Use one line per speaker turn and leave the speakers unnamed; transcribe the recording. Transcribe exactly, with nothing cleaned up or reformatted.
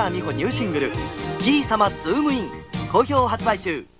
川美穂ニューシングル「キー様ズームイン」好評発売中。